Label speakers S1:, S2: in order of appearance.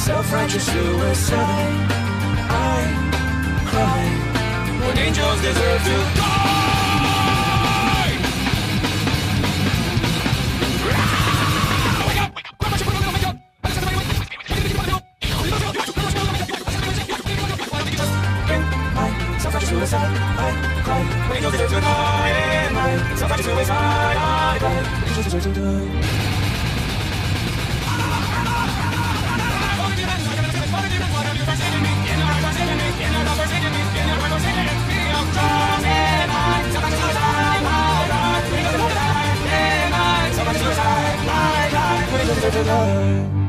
S1: self-righteous suicide. I cry when angels deserve to die. Wake up! Wake up! Grab my shit, put on the makeup. Self-righteous suicide, I cry when angels deserve to die. My self-righteous suicide, I cry when angels deserve to die. Suicide,